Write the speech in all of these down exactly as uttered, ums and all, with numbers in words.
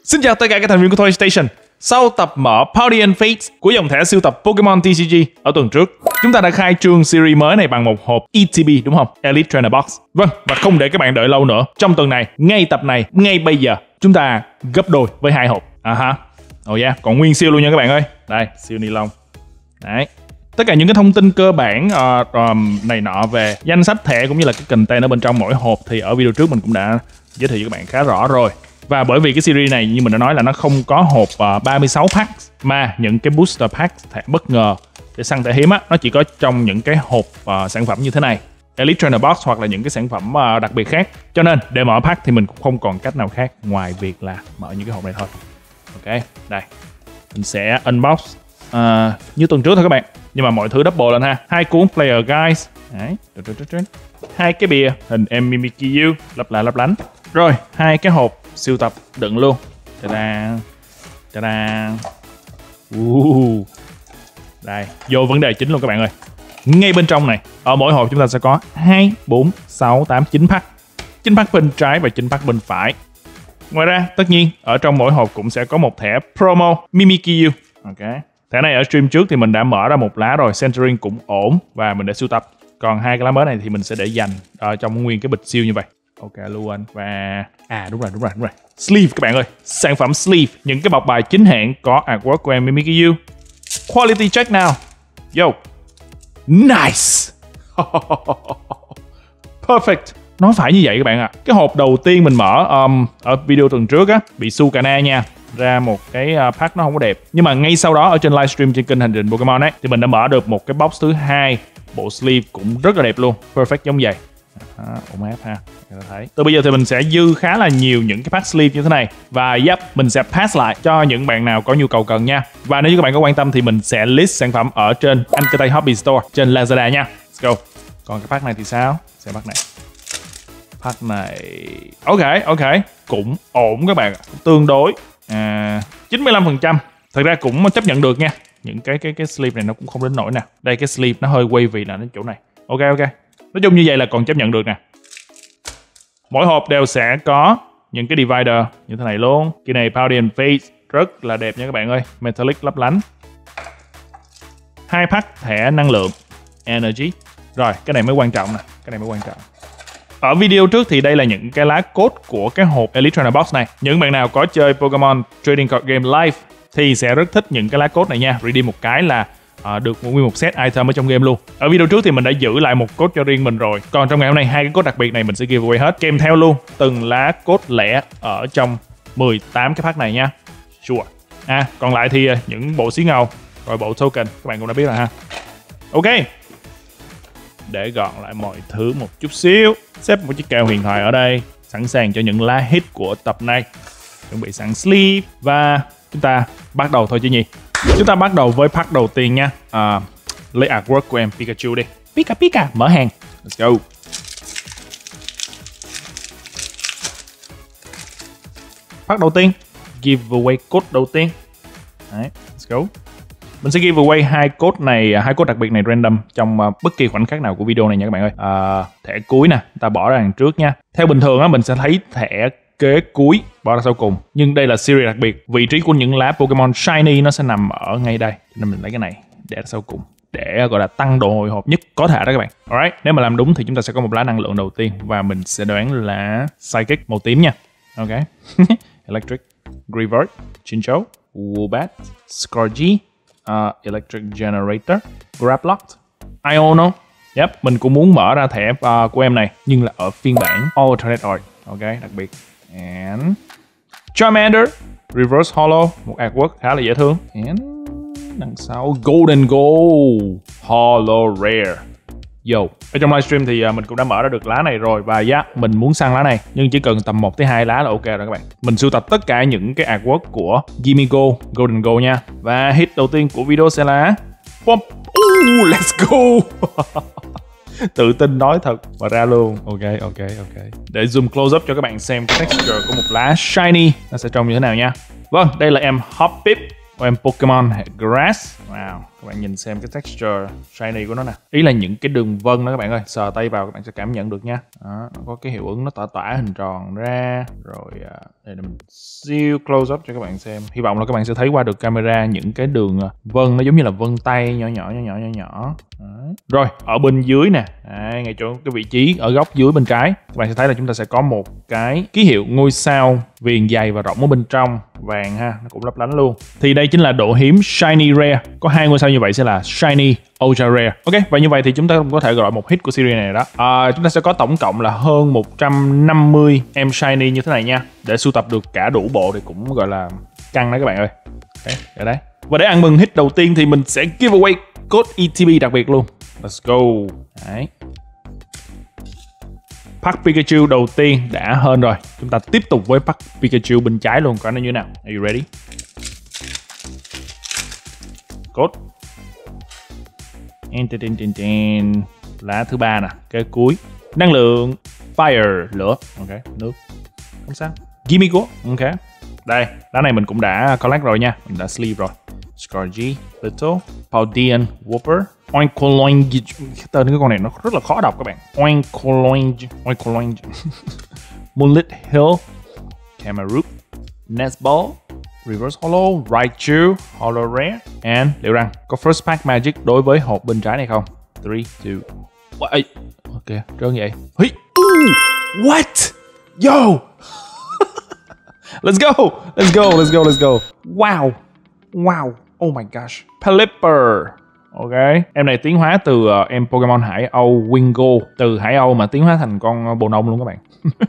Xin chào tất cả các thành viên của Toy Station. Sau tập mở Party and Fates của dòng thẻ siêu tập Pokemon tê xê giê ở tuần trước, chúng ta đã khai trương series mới này bằng một hộp e tê bê đúng không? Elite Trainer Box. Vâng, và không để các bạn đợi lâu nữa. Trong tuần này, ngay tập này, ngay bây giờ, chúng ta gấp đôi với hai hộp. À ha. Oh yeah, còn nguyên siêu luôn nha các bạn ơi. Đây, siêu ni lông. Đấy. Tất cả những cái thông tin cơ bản uh, um, này nọ về danh sách thẻ cũng như là cái container bên trong mỗi hộp thì ở video trước mình cũng đã giới thiệu cho các bạn khá rõ rồi. Và bởi vì cái series này như mình đã nói là nó không có hộp uh, ba mươi sáu pack mà những cái booster pack thẻ bất ngờ để săn thẻ hiếm á, nó chỉ có trong những cái hộp uh, sản phẩm như thế này, Elite Trainer Box hoặc là những cái sản phẩm uh, đặc biệt khác. Cho nên để mở pack thì mình cũng không còn cách nào khác ngoài việc là mở những cái hộp này thôi. Ok, đây mình sẽ unbox uh, như tuần trước thôi các bạn, nhưng mà mọi thứ double lên ha. Hai cuốn Player Guides, đấy, hai cái bìa hình em Mimikyu lấp là lấp lánh, rồi hai cái hộp siêu tập đựng luôn. Ta-da, ta-da. Uh. Đây, vô vấn đề chính luôn các bạn ơi. Ngay bên trong này, ở mỗi hộp chúng ta sẽ có hai, bốn, sáu, tám, chín pack. chín pack bên trái và chín pack bên phải. Ngoài ra, tất nhiên, ở trong mỗi hộp cũng sẽ có một thẻ promo Mimikyu. Ok. Thẻ này ở stream trước thì mình đã mở ra một lá rồi, centering cũng ổn và mình đã sưu tập. Còn hai cái lá mới này thì mình sẽ để dành ở trong nguyên cái bịch siêu như vậy. Ok luôn. Và à đúng rồi đúng rồi đúng rồi. Sleeve các bạn ơi, sản phẩm sleeve, những cái bọc bài chính hãng có artwork của em Mimikyu. Quality check nào. Yo. Nice. Perfect. Nói phải như vậy các bạn ạ. À. Cái hộp đầu tiên mình mở um, ở video tuần trước á, bị Sukana nha, ra một cái uh, pack nó không có đẹp. Nhưng mà ngay sau đó ở trên livestream trên kênh Hành Trình Pokemon ấy thì mình đã mở được một cái box thứ hai, bộ sleeve cũng rất là đẹp luôn, perfect giống vậy. À, ổn áp ha. Thấy. Từ bây giờ thì mình sẽ dư khá là nhiều những cái pack sleeve như thế này. Và yep, mình sẽ pass lại cho những bạn nào có nhu cầu cần nha. Và nếu như các bạn có quan tâm thì mình sẽ list sản phẩm ở trên Anketay Hobby Store trên Lazada nha. Let's go. Còn cái pack này thì sao? Sẽ pack này. Pack này ok, ok, cũng ổn các bạn, tương đối à, chín mươi lăm phần trăm. Thật ra cũng chấp nhận được nha. Những cái cái cái sleeve này nó cũng không đến nỗi nào. Đây cái sleeve nó hơi quay vì là đến chỗ này. Ok ok. Nói chung như vậy là còn chấp nhận được nè. Mỗi hộp đều sẽ có những cái divider như thế này luôn. Cái này Party and Fates rất là đẹp nha các bạn ơi, metallic lấp lánh. Hai pack thẻ năng lượng energy. Rồi cái này mới quan trọng nè, cái này mới quan trọng. Ở video trước thì đây là những cái lá code của cái hộp Elite Trainer Box này. Những bạn nào có chơi Pokemon Trading Card Game Live thì sẽ rất thích những cái lá code này nha. Redeem một cái là uh, được một nguyên một set item ở trong game luôn. Ở video trước thì mình đã giữ lại một code cho riêng mình rồi. Còn trong ngày hôm nay hai cái code đặc biệt này mình sẽ giveaway hết, kèm theo luôn từng lá code lẻ ở trong mười tám cái pack này nha. Sure. À, còn lại thì uh, những bộ xí ngầu rồi bộ token các bạn cũng đã biết rồi ha. Ok. Để gọn lại mọi thứ một chút xíu, xếp một chiếc kèo huyền thoại ở đây, sẵn sàng cho những lá hit của tập này. Chuẩn bị sẵn sleeve và chúng ta bắt đầu thôi chứ nhỉ. Chúng ta bắt đầu với pack đầu tiên nha. À, lấy artwork của em Pikachu đi. Pika Pika, mở hàng. Let's go. Pack đầu tiên, giveaway code đầu tiên. Đấy, let's go. Mình sẽ giveaway hai code này, hai code đặc biệt này random trong uh, bất kỳ khoảnh khắc nào của video này nha các bạn ơi. À, thẻ cuối nè, ta bỏ ra đằng trước nha. Theo bình thường á, mình sẽ thấy thẻ kế cuối bỏ ra sau cùng, nhưng đây là series đặc biệt, vị trí của những lá Pokemon Shiny nó sẽ nằm ở ngay đây, nên mình lấy cái này để ra sau cùng để gọi là tăng độ hồi hộp nhất có thể đó các bạn. Alright, nếu mà làm đúng thì chúng ta sẽ có một lá năng lượng đầu tiên và mình sẽ đoán là Psychic màu tím nha. Ok. Electric, Greavard, Chinchou, Woobat, Scourge, Uh, Electric Generator, Grablocked, Iono. Yep, mình cũng muốn mở ra thẻ uh, của em này nhưng là ở phiên bản Alternate Art. Ok, đặc biệt. And Charmander, Reverse Holo, một artwork khá là dễ thương. And đằng sau Golden Gold, Holo Rare. Yo, ở trong livestream thì uh, mình cũng đã mở ra được lá này rồi và yeah, mình muốn săn lá này nhưng chỉ cần tầm một tới hai lá là ok rồi các bạn. Mình sưu tập tất cả những cái artwork của Gimme Go, Golden Go nha. Và hit đầu tiên của video sẽ là Pop. Ooh, let's go. Tự tin nói thật và ra luôn. Ok, ok, ok. Để zoom close up cho các bạn xem cái texture của một lá shiny nó sẽ trông như thế nào nha. Vâng, đây là em Hoppip của em Pokemon hệ Grass. Wow. Các bạn nhìn xem cái texture shiny của nó nè. Ý là những cái đường vân đó các bạn ơi. Sờ tay vào các bạn sẽ cảm nhận được nha. Đó, nó có cái hiệu ứng nó tỏa tỏa hình tròn ra. Rồi à, đây là mình siêu close up cho các bạn xem. Hy vọng là các bạn sẽ thấy qua được camera những cái đường vân nó giống như là vân tay nhỏ nhỏ nhỏ nhỏ nhỏ nhỏ. Đấy. Rồi ở bên dưới nè, đấy, ngay chỗ cái vị trí ở góc dưới bên trái, các bạn sẽ thấy là chúng ta sẽ có một cái ký hiệu ngôi sao viền dày và rộng ở bên trong, vàng ha, nó cũng lấp lánh luôn. Thì đây chính là độ hiếm shiny rare. Có hai ngôi sao như vậy sẽ là shiny ultra rare. Ok, và như vậy thì chúng ta cũng có thể gọi một hit của series này đó. À, chúng ta sẽ có tổng cộng là hơn một trăm năm mươi em shiny như thế này nha. Để sưu tập được cả đủ bộ thì cũng gọi là căng đấy các bạn ơi. Ok, ở đây. Và để ăn mừng hit đầu tiên thì mình sẽ giveaway code E T B đặc biệt luôn. Let's go. Đấy. Pack Pikachu đầu tiên đã hên rồi. Chúng ta tiếp tục với pack Pikachu bên trái luôn, coi nó như thế nào. Are you ready? Code. Lá thứ ba nè, cái cuối. Năng lượng fire, lửa. Ok, nước. Không sao. Gimme go. Ok. Đây, lá này mình cũng đã collect rồi nha. Mình đã sleeve rồi. Scargy, Little, Paldean, Whopper, Oinkoloing. Tên cái con này nó rất là khó đọc các bạn. Oinkoloing, Oinkoloing, Moonlit Hill, Cameroon, Nesball, Reverse Hollow, Raichu, Hollow Rare, and liệu rằng có First Pack Magic đối với hộp bên trái này không? three, two, one. Ok, trơn vậy. Hey. What? Yo! Let's go! Let's go! Let's go! Let's go! Wow! Wow! Oh my gosh! Pelipper! Ok, em này tiến hóa từ uh, em Pokemon Hải Âu Wingo. Từ Hải Âu mà tiến hóa thành con bồ nông luôn các bạn.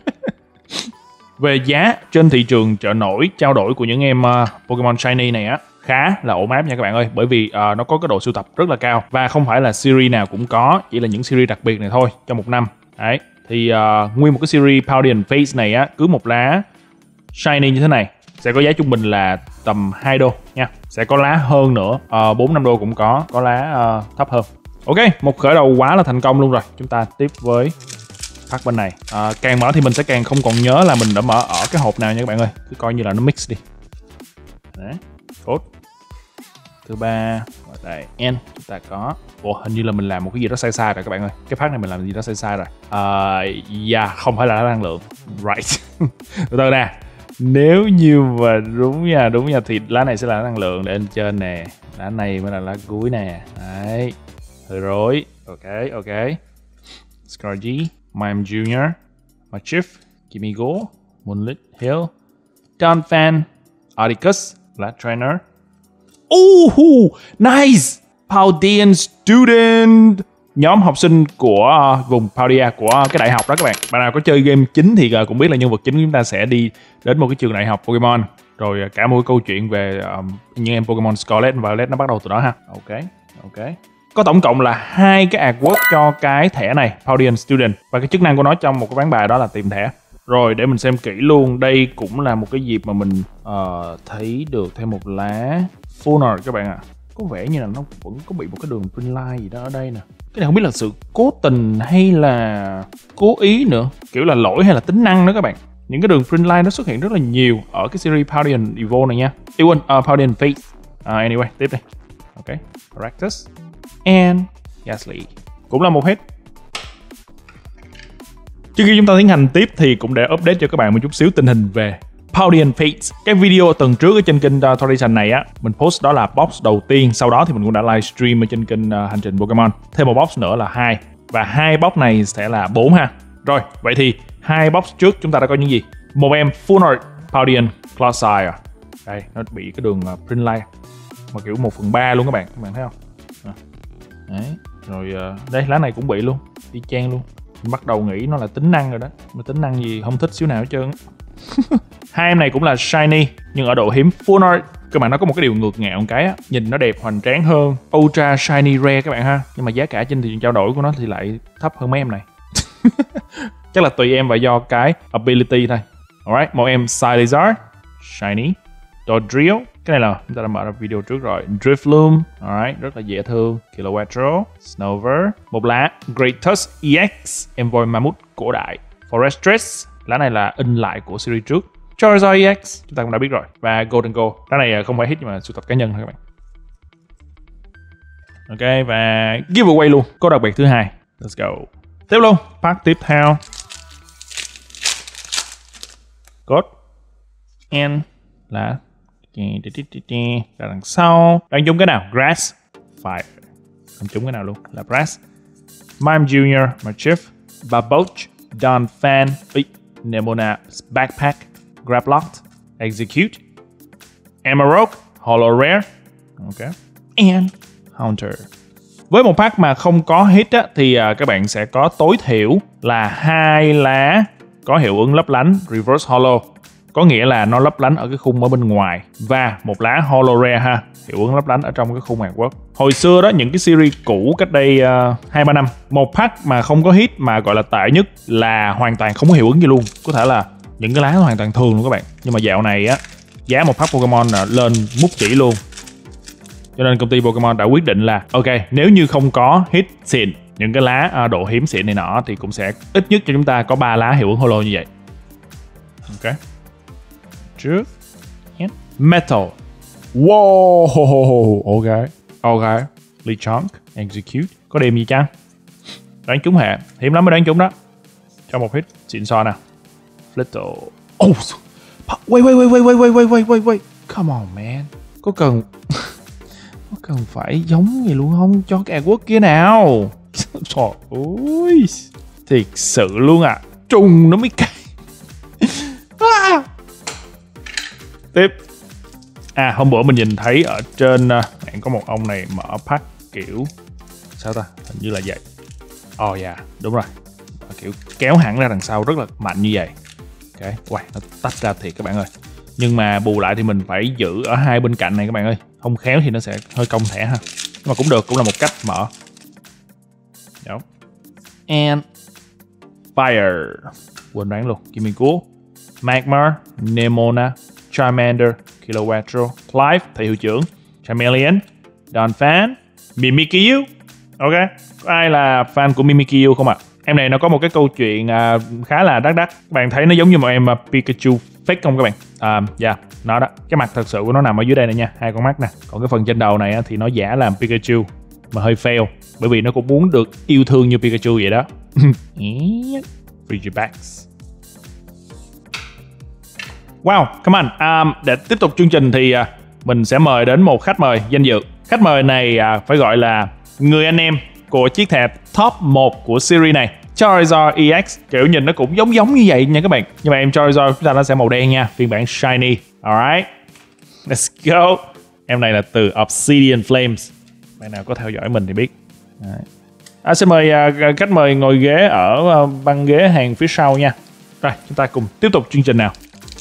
Về giá trên thị trường chợ nổi trao đổi của những em uh, Pokemon Shiny này á khá là ổn áp nha các bạn ơi, bởi vì uh, nó có cái độ sưu tập rất là cao và không phải là series nào cũng có, chỉ là những series đặc biệt này thôi trong một năm. Đấy, thì uh, nguyên một cái series Paldean Fates này á, cứ một lá Shiny như thế này sẽ có giá trung bình là tầm hai đô nha. Sẽ có lá hơn nữa, uh, bốn năm đô cũng có, có lá uh, thấp hơn. Ok, một khởi đầu quá là thành công luôn rồi. Chúng ta tiếp với pack bên này. À, càng mở thì mình sẽ càng không còn nhớ là mình đã mở ở cái hộp nào nha các bạn ơi. Cứ coi như là nó mix đi. Đấy, code thứ ba đây, N chúng ta có. Ủa, hình như là mình làm một cái gì đó sai sai rồi các bạn ơi. Cái pack này mình làm gì đó sai sai rồi. À, yeah, không phải là lá năng lượng. Right. Từ từ nè. Nếu như mà đúng nha, đúng nha thì lá này sẽ là lá năng lượng để lên trên nè. Lá này mới là lá cuối nè. Đấy. Hơi rối. Ok, ok. Scargy, Mime Junior, Machief, Gimme-Go, Moonlit Hill, Donphan, Articus, Black Trainer. Oh, nice! Paldean Student. Nhóm học sinh của uh, vùng Paldea của cái đại học đó các bạn. Bạn nào có chơi game chính thì uh, cũng biết là nhân vật chính của chúng ta sẽ đi đến một cái trường đại học Pokemon. Rồi uh, cả một cái câu chuyện về um, những em Pokemon Scarlet và Violet nó bắt đầu từ đó ha. Ok, ok. Có tổng cộng là hai cái artwork cho cái thẻ này, Paldean Student. Và cái chức năng của nó trong một cái ván bài đó là tìm thẻ. Rồi để mình xem kỹ luôn. Đây cũng là một cái dịp mà mình uh, thấy được thêm một lá full art các bạn ạ. À. Có vẻ như là nó vẫn có bị một cái đường print line gì đó ở đây nè. Cái này không biết là sự cố tình hay là cố ý nữa. Kiểu là lỗi hay là tính năng nữa các bạn. Những cái đường print line nó xuất hiện rất là nhiều ở cái series Paldean Evo này nha. Yêu quên, uh, Paldean Fates. Uh, anyway, tiếp đi. Ok, Caractus and Gastly cũng là một hit. Trước khi chúng ta tiến hành tiếp thì cũng để update cho các bạn một chút xíu tình hình về Paldean Fates. Cái video tuần trước ở trên kênh uh, Thorison này á, mình post đó là box đầu tiên. Sau đó thì mình cũng đã livestream ở trên kênh uh, Hành trình Pokemon. Thêm một box nữa là hai. Và hai box này sẽ là bốn ha. Rồi, vậy thì hai box trước chúng ta đã có những gì? Một em full art Paldean Clodsire. Đây, nó bị cái đường uh, print line mà kiểu một phần ba luôn các bạn. Các bạn thấy không? À. Đấy. Rồi uh, đây lá này cũng bị luôn, y chang luôn. Mình bắt đầu nghĩ nó là tính năng rồi đó, mà tính năng gì không thích xíu nào hết trơn. Hai em này cũng là shiny nhưng ở độ hiếm full art. Các bạn nó có một cái điều ngược ngạo một cái á, nhìn nó đẹp hoành tráng hơn ultra shiny rare các bạn ha, nhưng mà giá cả trên thị trường trao đổi của nó thì lại thấp hơn mấy em này. Chắc là tùy em và do cái ability thôi. Alright, một em Charizard shiny, Dodrio. Cái này là chúng ta đã mở ra video trước rồi. Drifloon, alright, rất là dễ thương. Kilowattrel, Snover, một lá Greatus e ích, Envoy Mammoth cổ đại. Forrestress, lá này là in lại của series trước. Charizard e ích, chúng ta cũng đã biết rồi. Và Golden Go, lá này không phải hit nhưng mà sưu tập cá nhân thôi các bạn. Ok, và giveaway luôn, có đặc biệt thứ hai. Let's go. Tiếp luôn, pack tiếp theo. Code. And là ra đằng sau. Đang trúng cái nào? Grass. Fire. Không trúng cái nào luôn, là Brass. Mime Junior, Machief, Baboch, Don Fan, Nemona, Backpack, Grablocked, Execute, Emerald, Hollow Rare, ok, and Hunter. Với một pack mà không có hit á, thì uh, các bạn sẽ có tối thiểu là hai lá có hiệu ứng lấp lánh Reverse Hollow, có nghĩa là nó lấp lánh ở cái khung ở bên ngoài, và một lá Hollow Rare ha, hiệu ứng lấp lánh ở trong cái khung artwork. Hồi xưa đó, những cái series cũ cách đây hai ba năm, một pack mà không có hit mà gọi là tệ nhất là hoàn toàn không có hiệu ứng gì luôn, có thể là những cái lá hoàn toàn thường luôn các bạn. Nhưng mà dạo này á, giá một pack Pokemon lên mút chỉ luôn, cho nên công ty Pokemon đã quyết định là ok, nếu như không có hit xịn, những cái lá độ hiếm xịn này nọ, thì cũng sẽ ít nhất cho chúng ta có ba lá hiệu ứng holo như vậy. Ok, trước Metal. Wow, ok, ok. Lechonk, Execute. Có điểm gì chăng? Đoán trúng hệ, hiếm lắm mới đoán trúng đó. Cho một hit xịn so nào. Flittle. Oh, wait, wait, wait, wait, wait, wait, wait, wait, wait. Come on, man. Có cần có cần phải giống vậy luôn không? Cho cái artwork kia nào. Trời ơi, thiệt sự luôn à. Trùng nó mới cay. Ah. Tiếp. À, hôm bữa mình nhìn thấy ở trên uh, bạn có một ông này mở pack kiểu sao ta, hình như là vậy. Oh yeah, đúng rồi, kiểu kéo hẳn ra đằng sau rất là mạnh như vậy. Ok, wow, nó tách ra thiệt các bạn ơi. Nhưng mà bù lại thì mình phải giữ ở hai bên cạnh này các bạn ơi, không khéo thì nó sẽ hơi cong thẻ ha. Nhưng mà cũng được, cũng là một cách mở. Đúng. And Fire, quên đoán luôn. Kimiko, Magmar, Nemona, Charmander, Kilowattrel, Clive, thầy hiệu trưởng, Charmeleon, Donphan, Mimikyu. Ok, có ai là fan của Mimikyu không ạ? À? Em này nó có một cái câu chuyện uh, khá là đắc đắc. Bạn thấy nó giống như một em uh, Pikachu fake không các bạn? À, uh, dạ, yeah, nó đó. Cái mặt thật sự của nó nằm ở dưới đây này nha, hai con mắt nè. Còn cái phần trên đầu này uh, thì nó giả làm Pikachu, mà hơi fail, bởi vì nó cũng muốn được yêu thương như Pikachu vậy đó. Frigibax. Wow, come on. Um, để tiếp tục chương trình thì uh, mình sẽ mời đến một khách mời danh dự. Khách mời này uh, phải gọi là người anh em của chiếc thẻ top một của series này, Charizard e ích. Kiểu nhìn nó cũng giống giống như vậy nha các bạn. Nhưng mà em Charizard chúng ta nó sẽ màu đen nha, phiên bản shiny. Alright, let's go. Em này là từ Obsidian Flames. Bạn nào có theo dõi mình thì biết. À, xin mời uh, khách mời ngồi ghế ở uh, băng ghế hàng phía sau nha. Rồi, chúng ta cùng tiếp tục chương trình nào.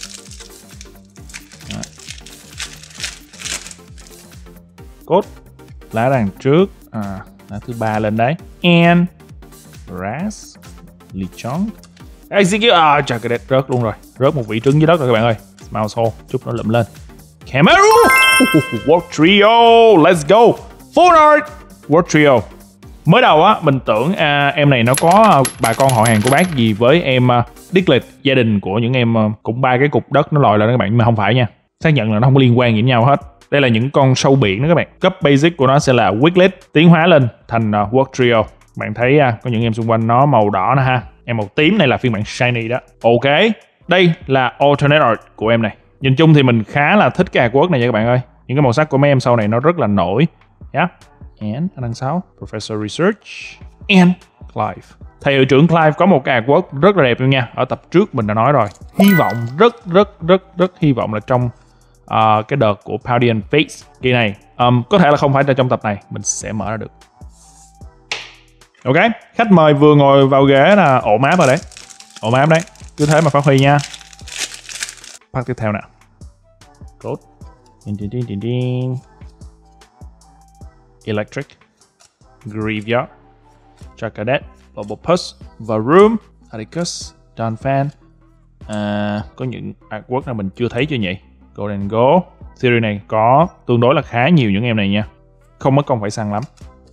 Cốt lá đằng trước, à, lá thứ ba lên đấy. And Brass, Lechonk, Execute. À, trời, cái đẹp rớt luôn rồi, rớt một vị trứng dưới đất rồi các bạn ơi. Mouse hole, chút nó lụm lên. Camera, World Trio, let's go. Full art, World Trio. Mới đầu á, mình tưởng à, em này nó có bà con họ hàng của bác gì với em uh, Diglett, gia đình của những em uh, cũng ba cái cục đất nó lòi lên các bạn, nhưng mà không phải nha. Xác nhận là nó không có liên quan gì với nhau hết. Đây là những con sâu biển đó các bạn. Cấp basic của nó sẽ là Wiglet, tiến hóa lên thành uh, World Trio. Bạn thấy uh, có những em xung quanh nó màu đỏ nè ha. Em màu tím này là phiên bản shiny đó. Ok, đây là alternate art của em này. Nhìn chung thì mình khá là thích cái artwork này nha các bạn ơi. Những cái màu sắc của mấy em sau này nó rất là nổi. Yeah. And ở đằng sau, Professor Research and Clive. Thầy hiệu trưởng Clive có một cái artwork rất là đẹp luôn nha. Ở tập trước mình đã nói rồi. Hy vọng, rất rất rất rất hy vọng là trong uh, cái đợt của Paldean Fates kỳ này, um, có thể là không phải là trong tập này, mình sẽ mở ra được. Ok, khách mời vừa ngồi vào ghế là ổ map rồi đấy. Ổ map đấy, cứ thế mà phát huy nha. Phát tiếp theo nào. Code. Electric, Graveyard, Chakadet, Bulbapus, Varoom, Atticus, Donphan. À, có những artwork nào mình chưa thấy chưa nhỉ? Golden Go. Series này có tương đối là khá nhiều những em này nha, không mất công phải săn lắm.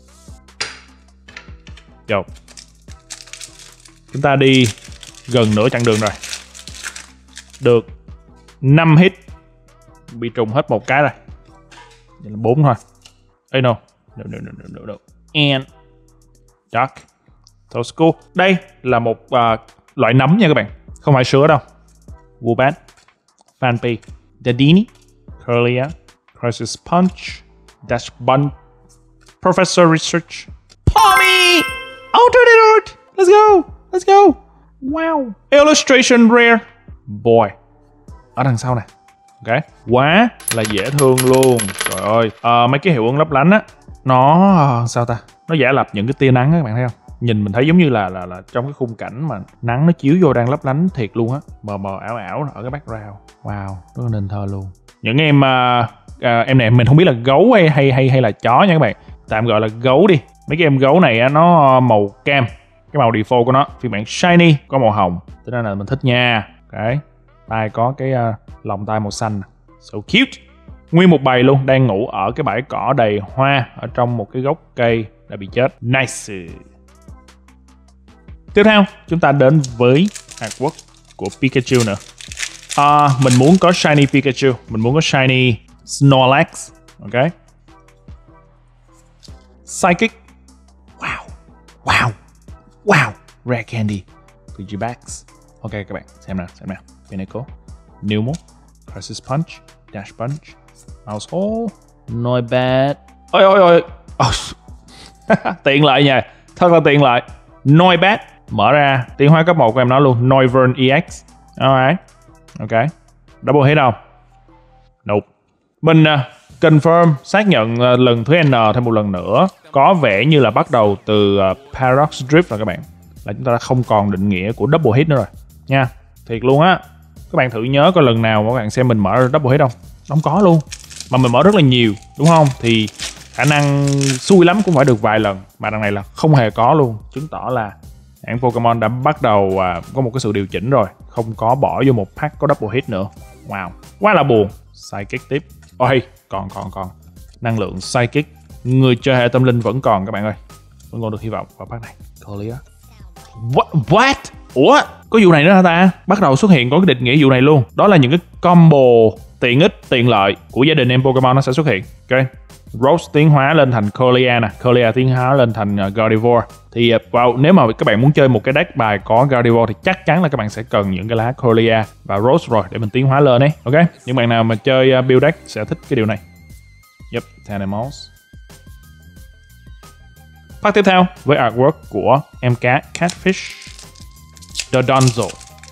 Yo. Chúng ta đi gần nửa chặng đường rồi. Được năm hit. Bị trùng hết một cái rồi. Vậy là bốn thôi. Ê no, No, no, no, no, no, no. And duck. Tosco. Đây là một uh, loại nấm nha các bạn. Không phải sữa đâu. Woobat. Phanpy. Dadini. Curlia. Crisis Punch. Dash Bun. Professor Research. Pommy! Alternate. Let's go. Let's go. Wow. Illustration Rare. Boy. Ở đằng sau này. Ok. Quá là dễ thương luôn. Trời ơi. À, mấy cái hiệu ứng lấp lánh á. Nó... sao ta? Nó giả lập những cái tia nắng á, các bạn thấy không? Nhìn mình thấy giống như là là là trong cái khung cảnh mà nắng nó chiếu vô đang lấp lánh thiệt luôn á. Mờ mờ ảo ảo ở cái background. Wow. Rất là nên thơ luôn. Những em... Uh, uh, em này mình không biết là gấu hay hay hay, hay là chó nha các bạn. Tạm gọi là gấu đi. Mấy cái em gấu này á, nó màu cam. Cái màu default của nó. Phiên bản shiny có màu hồng. Thế nên là mình thích nha. Ok. Tai có cái uh, lòng tai màu xanh. So cute. Nguyên một bầy luôn đang ngủ ở cái bãi cỏ đầy hoa ở trong một cái gốc cây đã bị chết. Nice. Tiếp theo chúng ta đến với artwork của Pikachu nữa. À, mình muốn có shiny Pikachu, mình muốn có shiny Snorlax. Ok. Psychic. Wow. Wow. Wow. Rare Candy. Digibax. Ok các bạn, xem nào, xem nào. Pinnacle. Newmo. Crisis Punch. Dash Punch. Mouse Hole. Not bad. Ôi ôi ôi. Oh. Tiện lợi nha. Thật là tiện lợi. Not bad. Mở ra tiến hóa cấp một của em nó luôn. Noivern e ích. Alright. Ok. Double hit không? Nope. Mình uh, confirm, xác nhận uh, lần thứ N thêm một lần nữa. Có vẻ như là bắt đầu từ uh, Paradox Drift rồi các bạn. Là chúng ta đã không còn định nghĩa của double hit nữa rồi. Nha. Thiệt luôn á. Các bạn thử nhớ coi lần nào mà các bạn xem mình mở double hit không? Không có luôn. Mà mình mở rất là nhiều, đúng không? Thì khả năng xui lắm cũng phải được vài lần. Mà đằng này là không hề có luôn. Chứng tỏ là hãng Pokemon đã bắt đầu uh, có một cái sự điều chỉnh rồi. Không có bỏ vô một pack có double hit nữa. Wow. Quá là buồn. Psychic tiếp. Ôi, còn còn còn. Năng lượng Psychic. Người chơi hệ tâm linh vẫn còn các bạn ơi. Vẫn còn được hy vọng vào pack này. Curlia. What? What? Ủa? Có vụ này nữa hả ta? Bắt đầu xuất hiện có cái định nghĩa vụ này luôn. Đó là những cái combo tiện ích, tiện lợi của gia đình em Pokemon nó sẽ xuất hiện. Ok. Rose tiến hóa lên thành Curlia nè. Curlia tiến hóa lên thành uh, Gardevoir. Thì uh, wow, nếu mà các bạn muốn chơi một cái deck bài có Gardevoir thì chắc chắn là các bạn sẽ cần những cái lá Curlia và Rose rồi để mình tiến hóa lên ấy. Ok. Những bạn nào mà chơi uh, build deck sẽ thích cái điều này. Yep. Animals. Phát tiếp theo với artwork của em cá Catfish. Dodonzo.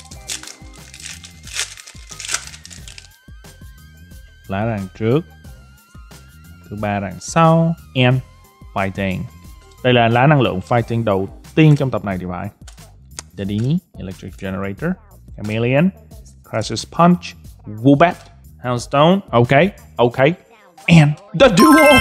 Lá đằng trước. Thứ ba đằng sau. And Fighting. Đây là lá năng lượng Fighting đầu tiên trong tập này thì phải. Dadini. Electric Generator. Chameleon. Crisis Punch. Woobat. Houndstone. Ok. Ok. And the Duo.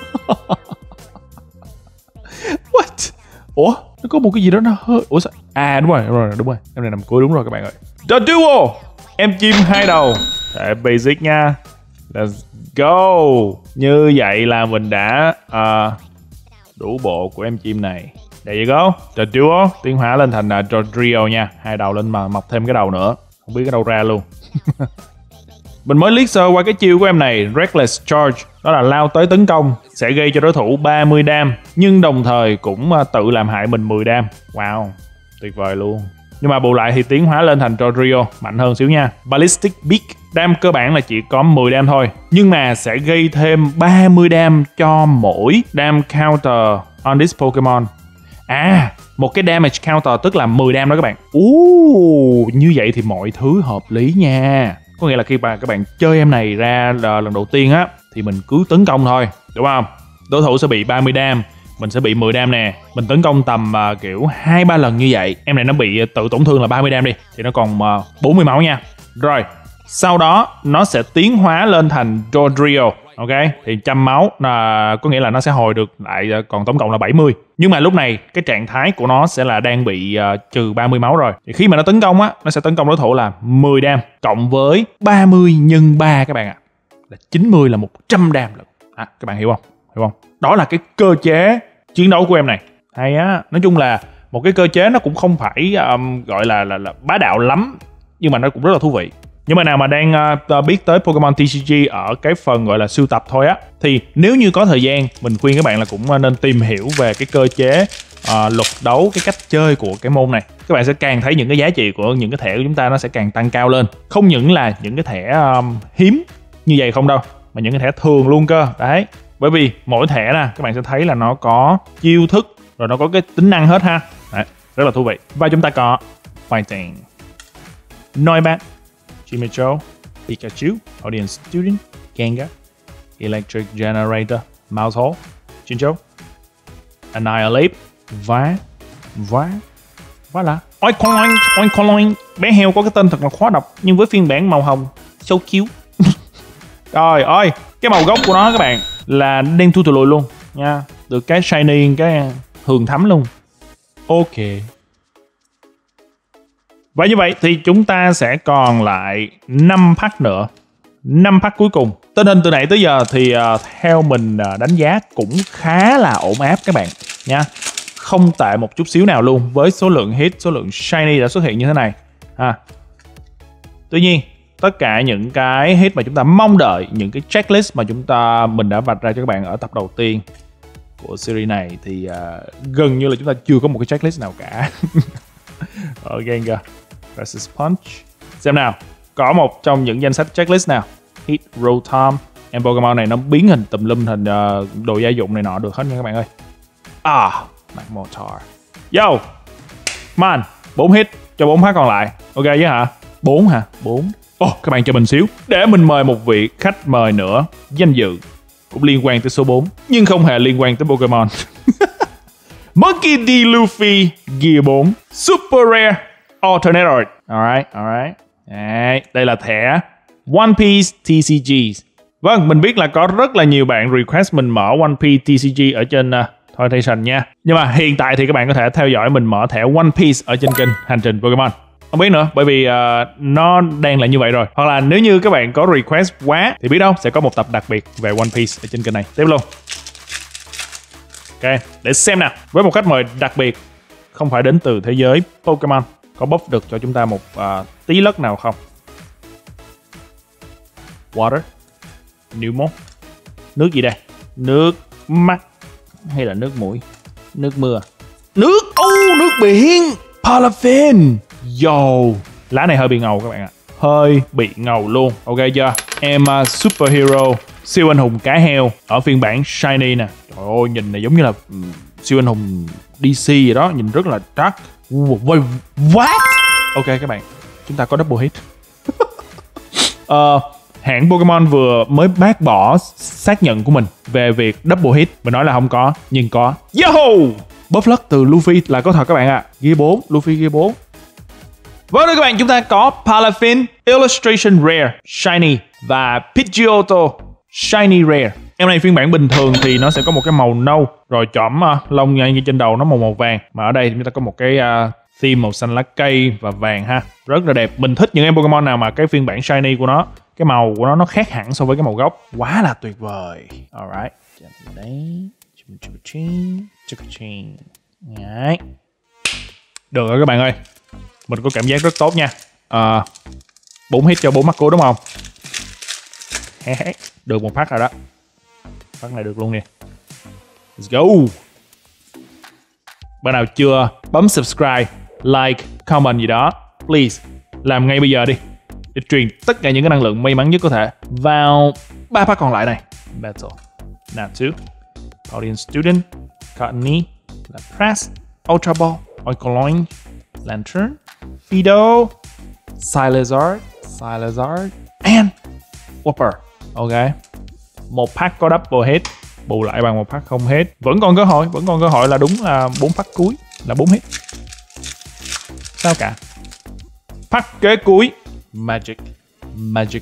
What? Ủa? Nó có một cái gì đó nó hơi... Ủa sao? À đúng rồi, đúng rồi, đúng rồi. Em này nằm cuối đúng rồi các bạn ơi. The Duo! Em chim hai đầu. Thể basic nha. Let's go. Như vậy là mình đã uh, đủ bộ của em chim này. There you go. The Duo tiến hóa lên thành uh, Dodrio nha. Hai đầu lên mà mọc thêm cái đầu nữa. Không biết cái đâu ra luôn. Mình mới liếc sơ qua cái chiêu của em này, Reckless Charge. Đó là lao tới tấn công, sẽ gây cho đối thủ ba mươi đam, nhưng đồng thời cũng tự làm hại mình mười đam. Wow, tuyệt vời luôn. Nhưng mà bù lại thì tiến hóa lên thành Dodrio, mạnh hơn xíu nha. Ballistic Beak, đam cơ bản là chỉ có mười đam thôi, nhưng mà sẽ gây thêm ba mươi đam cho mỗi đam counter on this Pokemon. À, một cái damage counter tức là mười đam đó các bạn. Uuuu, như vậy thì mọi thứ hợp lý nha. Có nghĩa là khi mà các bạn chơi em này ra lần đầu tiên á thì mình cứ tấn công thôi, đúng không? Đối thủ sẽ bị ba mươi đam, mình sẽ bị mười đam nè. Mình tấn công tầm uh, kiểu hai ba lần như vậy. Em này nó bị tự tổn thương là ba mươi đam đi thì nó còn uh, bốn mươi máu nha. Rồi, sau đó nó sẽ tiến hóa lên thành Dodrio. Ok, thì một trăm máu là có nghĩa là nó sẽ hồi được lại còn tổng cộng là bảy mươi. Nhưng mà lúc này cái trạng thái của nó sẽ là đang bị uh, trừ ba mươi máu rồi. Thì khi mà nó tấn công á, nó sẽ tấn công đối thủ là mười đam cộng với ba mươi nhân ba các bạn ạ. À. Là chín mươi là một trăm đam lận. À, các bạn hiểu không? Hiểu không? Đó là cái cơ chế chiến đấu của em này. Hay á, nói chung là một cái cơ chế nó cũng không phải um, gọi là, là là bá đạo lắm, nhưng mà nó cũng rất là thú vị. Những bạn nào mà đang uh, biết tới Pokemon tê xê giê ở cái phần gọi là sưu tập thôi á, thì nếu như có thời gian, mình khuyên các bạn là cũng nên tìm hiểu về cái cơ chế uh, luật đấu, cái cách chơi của cái môn này. Các bạn sẽ càng thấy những cái giá trị của những cái thẻ của chúng ta nó sẽ càng tăng cao lên. Không những là những cái thẻ um, hiếm như vậy không đâu, mà những cái thẻ thường luôn cơ. Đấy, bởi vì mỗi thẻ nè, các bạn sẽ thấy là nó có chiêu thức, rồi nó có cái tính năng hết ha. Đấy, rất là thú vị. Và chúng ta có Fighting, Noibat, Chimicho, Pikachu, Audience Student, Gengar, Electric Generator, Mousehole, Chinchou, Annihilate và và voilà. Oinkoloin, Oinkoloin. Bé heo có cái tên thật là khó đọc, nhưng với phiên bản màu hồng so cute. Rồi ơi, cái màu gốc của nó các bạn là đen thui thùi lùi luôn nha, được cái shiny, cái hường thắm luôn. Ok. Và như vậy thì chúng ta sẽ còn lại năm pack nữa, năm pack cuối cùng. Tình hình từ nãy tới giờ thì uh, theo mình uh, đánh giá cũng khá là ổn áp các bạn nha, không tệ một chút xíu nào luôn với số lượng hit, số lượng shiny đã xuất hiện như thế này ha. Tuy nhiên tất cả những cái hit mà chúng ta mong đợi, những cái checklist mà chúng ta mình đã vạch ra cho các bạn ở tập đầu tiên của series này thì uh, gần như là chúng ta chưa có một cái checklist nào cả. Ở Gengar versus Punch. Xem nào, có một trong những danh sách checklist nào hit, Rotom, em Pokemon này nó biến hình tùm lum thành uh, đồ gia dụng này nọ được hết nha các bạn ơi. À, Magmortar. Yo, man, bốn hit cho bốn phát còn lại. Ok chứ hả? bốn hả? bốn. Ồ, oh, các bạn cho mình xíu để mình mời một vị khách mời nữa, danh dự cũng liên quan tới số bốn nhưng không hề liên quan tới Pokemon. Monkey D. Luffy Gear bốn Super Rare Alternator. Alright, alright. Đấy, đây là thẻ One Piece tê xê giê. Vâng, mình biết là có rất là nhiều bạn request mình mở One Piece tê xê giê ở trên uh, Toy Station nha. Nhưng mà hiện tại thì các bạn có thể theo dõi mình mở thẻ One Piece ở trên kênh Hành Trình Pokemon. Không biết nữa, bởi vì uh, nó đang là như vậy rồi. Hoặc là nếu như các bạn có request quá thì biết đâu sẽ có một tập đặc biệt về One Piece ở trên kênh này. Tiếp luôn. Ok, để xem nào. Với một khách mời đặc biệt không phải đến từ thế giới Pokemon, có buff được cho chúng ta một uh, tí lất nào không? Water, Pneumo. Nước gì đây? Nước mắt hay là nước mũi? Nước mưa. Nước, ô, oh, nước biển. Paraffin. Yo, lá này hơi bị ngầu các bạn ạ. Hơi bị ngầu luôn. Ok chưa? Em uh, Superhero siêu anh hùng cá heo ở phiên bản shiny nè. Trời ơi, nhìn này giống như là um, siêu anh hùng đê xê vậy đó, nhìn rất là dark. Wait, what? Ok các bạn, chúng ta có double hit. uh, hãng Pokemon vừa mới bác bỏ xác nhận của mình về việc double hit. Mình nói là không có, nhưng có. Yo! Buff lất từ Luffy là có thật các bạn ạ. À. Gear bốn, Luffy Gear bốn. Vâng các bạn, chúng ta có Paraffin Illustration Rare Shiny và Pidgeotto Shiny Rare. Em này phiên bản bình thường thì nó sẽ có một cái màu nâu, rồi chỏm uh, lông ngay trên đầu nó màu màu vàng. Mà ở đây thì chúng ta có một cái uh, theme màu xanh lá cây và vàng ha. Rất là đẹp. Mình thích những em Pokemon nào mà cái phiên bản Shiny của nó, cái màu của nó nó khác hẳn so với cái màu gốc. Quá là tuyệt vời. Alright. Đấy. Đấy. Được rồi các bạn ơi. Mình có cảm giác rất tốt nha. À, bốn hit cho bốn mắt cua đúng không? Được một phát rồi đó. Phát này được luôn nè. Let's go. Bạn nào chưa bấm subscribe, like, comment gì đó, please làm ngay bây giờ đi, để truyền tất cả những cái năng lượng may mắn nhất có thể vào ba phát còn lại này. Battle, Natu, Audience Student, Cottony, Lapras, Ultra Ball, Oinkoloin, Lantern, Fido, Silazard, Silazard, and Whopper. Ok, một pack có double hit bù lại bằng một pack không hit. Vẫn còn cơ hội, vẫn còn cơ hội là đúng là bốn pack cuối là bốn hit. Sao cả. Pack kế cuối, Magic, Magic,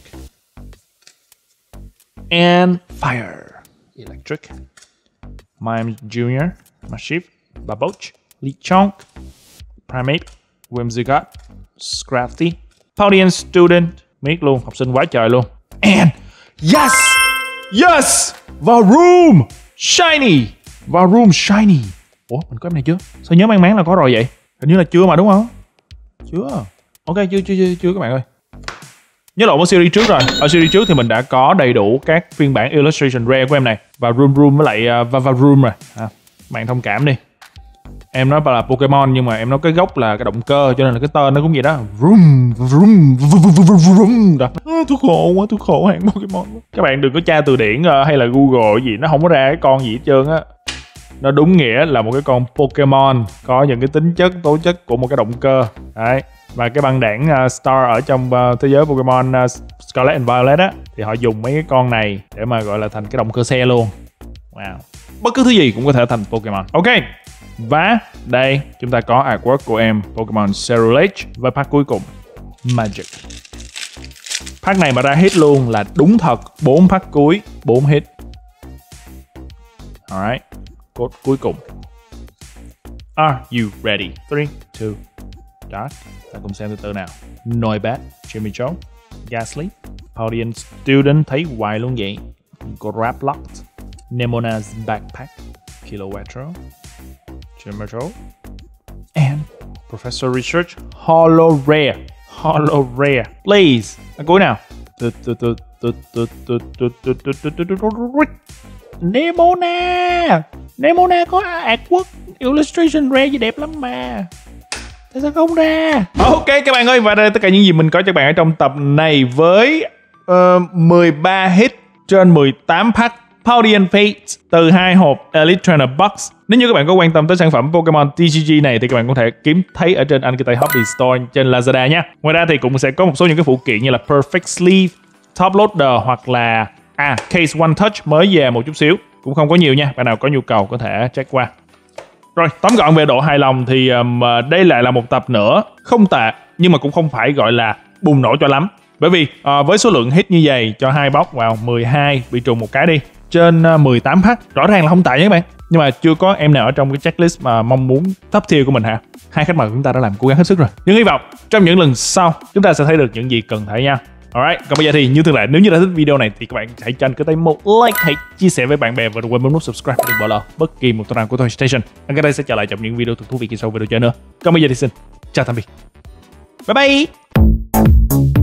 and Fire, Electric, Mime Junior, Machief, Baboch, Lechonk, Primate, Whimsicott, Scrafty, Paudian Student, miết luôn, học sinh quá trời luôn. And yes, yes, Varoom Shiny, Varoom Shiny. Ủa, mình có em này chưa? Sao nhớ mang máng là có rồi vậy? Hình như là chưa mà đúng không? Chưa. Ok, chưa chưa chưa chưa các bạn ơi. Nhớ lộn ở series trước rồi. Ở series trước thì mình đã có đầy đủ các phiên bản illustration rare của em này và Room Room với lại uh, Vava Room rồi. À, bạn thông cảm đi. Em nói là Pokemon nhưng mà em nói cái gốc là cái động cơ cho nên là cái tên nó cũng vậy đó. Vroom vroom vroom đó. À, tôi khổ quá, tôi khổ hạng Pokemon. Các bạn đừng có tra từ điển uh, hay là Google gì, nó không có ra cái con gì hết trơn á. Nó đúng nghĩa là một cái con Pokemon có những cái tính chất, tố chất của một cái động cơ. Đấy. Và cái băng đảng uh, Star ở trong uh, thế giới Pokemon uh, Scarlet and Violet á, thì họ dùng mấy cái con này để mà gọi là thành cái động cơ xe luôn. Wow. Bất cứ thứ gì cũng có thể thành Pokemon. Ok. Và đây chúng ta có artwork của em Pokemon Cerulege với pack cuối cùng Magic. Pack này mà ra hit luôn là đúng thật, bốn pack cuối, bốn hit. Alright. Code cuối cùng. Are you ready? three, two, start. Ta cùng xem từ từ nào. Noibat, Jimmy Joe, Ghastly, Paldean Student thấy hoài luôn vậy. Grablocked, Nemona's Backpack, Kilowattrel, Jimmy Joe, and Professor Research Holo Rare. Holo Rare. Please. Ở cuối nào. Nemona. Nemona có artwork illustration rare gì đẹp lắm mà. Tại sao không ra? Ok các bạn ơi, và đây là tất cả những gì mình có cho các bạn ở trong tập này với uh, mười ba hit trên mười tám pack Paldean Fates từ hai hộp Elite Trainer Box. Nếu như các bạn có quan tâm tới sản phẩm Pokemon tê giê giê này thì các bạn có thể kiếm thấy ở trên Ankitai Hobby Store trên Lazada nhé. Ngoài ra thì cũng sẽ có một số những cái phụ kiện như là Perfect Sleeve, Top Loader hoặc là à Case One Touch mới về một chút xíu. Cũng không có nhiều nha, bạn nào có nhu cầu có thể check qua. Rồi, tóm gọn về độ hài lòng thì um, đây lại là một tập nữa không tệ, nhưng mà cũng không phải gọi là bùng nổ cho lắm. Bởi vì uh, với số lượng hit như vậy cho hai box vào mười hai bị trùng một cái đi trên uh, mười tám pack, rõ ràng là không tệ nha các bạn. Nhưng mà chưa có em nào ở trong cái checklist mà mong muốn top tier của mình hả? Hai khách mời của chúng ta đã làm cố gắng hết sức rồi. Nhưng hy vọng trong những lần sau chúng ta sẽ thấy được những gì cần thấy nha. Alright, còn bây giờ thì như thường lệ, nếu như đã thích video này thì các bạn hãy cho anh cái tay một like, hãy chia sẻ với bạn bè và đừng quên bấm nút subscribe để đừng bỏ lỡ bất kỳ một tuần nào của Toy Station. Anh đây sẽ trở lại trong những video thật thú vị kỳ sau video chơi nữa. Còn bây giờ thì xin chào tạm biệt. Bye bye.